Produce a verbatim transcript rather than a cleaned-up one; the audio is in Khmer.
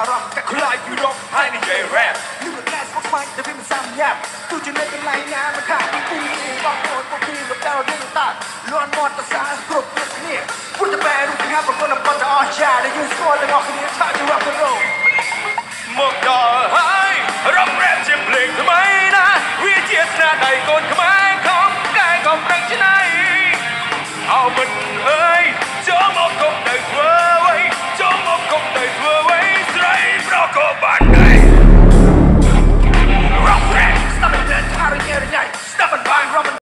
អារម្មណ៍តែខ្លាចពីរកហើយនិយាយ rap លឺតែស្មុកស្មាញតែវាមិនសាំញ៉ាំទោះជានៅកន្លែងណាមិនខាតពីបងប្អូនពួកពីលោកដល់នឹងតាលន់មាត់ទៅសារគ្រប់គ្នាពុទ្ធបែរូបភាពប្រព័ន្ធប៉ុនអស្ចារ្យដែលយើងស្គាល់ទាំងអស់គ្នាថាជា rock and roll មកដល់ហើយរក rap ជាភ្លេងថ្មីណាវាជាស្នាដៃកូនខ្មែរខំកែកំប្រឹងឆ្នៃអោមិនអើយចូលមកគប់